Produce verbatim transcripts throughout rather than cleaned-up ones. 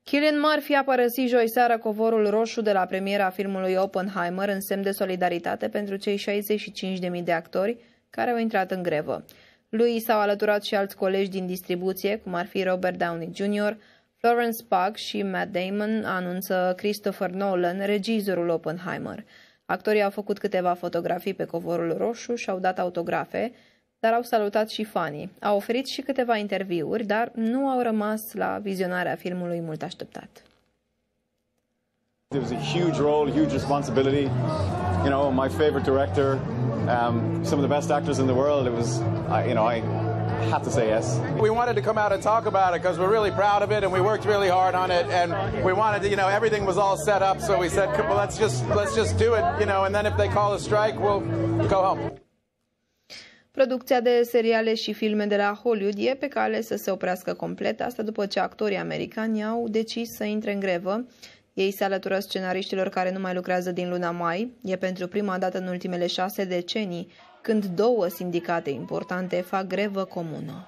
Cillian Murphy a părăsit joi seara covorul roșu de la premiera filmului Oppenheimer în semn de solidaritate pentru cei șaizeci și cinci de mii de actori care au intrat în grevă. Lui s-au alăturat și alți colegi din distribuție, cum ar fi Robert Downey junior, Florence Pugh și Matt Damon, anunță Christopher Nolan, regizorul Oppenheimer. Actorii au făcut câteva fotografii pe covorul roșu și au dat autografe, dar au salutat și fanii. Au oferit și câteva interviuri, dar nu au rămas la vizionarea filmului mult așteptat. It was a huge role, huge responsibility. You know, my favorite director, um, some of the best actors in the world. It was, I, you know, I had to say yes. We wanted to come out and talk about it because we're really proud of it and we worked really hard on it and we wanted to, you know, everything was all set up, so we said, well, let's just let's just do it, you know, and then if they call a strike, we'll go home. Producția de seriale și filme de la Hollywood e pe cale să se oprească complet, asta după ce actorii americani au decis să intre în grevă. Ei se alătură scenariștilor care nu mai lucrează din luna mai. E pentru prima dată în ultimele șase decenii când două sindicate importante fac grevă comună.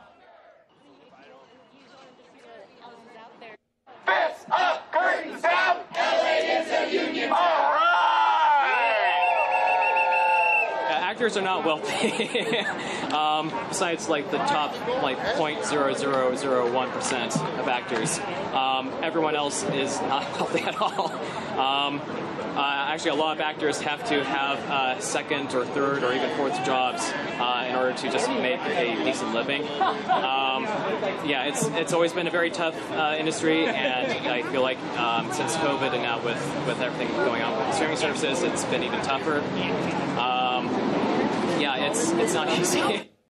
Actors are not wealthy. um, besides, like the top, like zero point zero zero zero one percent of actors, um, everyone else is not wealthy at all. Um, uh, actually, a lot of actors have to have uh, second or third or even fourth jobs uh, in order to just make a decent living. Um, yeah, it's it's always been a very tough uh, industry, and I feel like um, since COVID and now with with everything going on with the streaming services, it's been even tougher. Um, Yeah, it's it's not easy.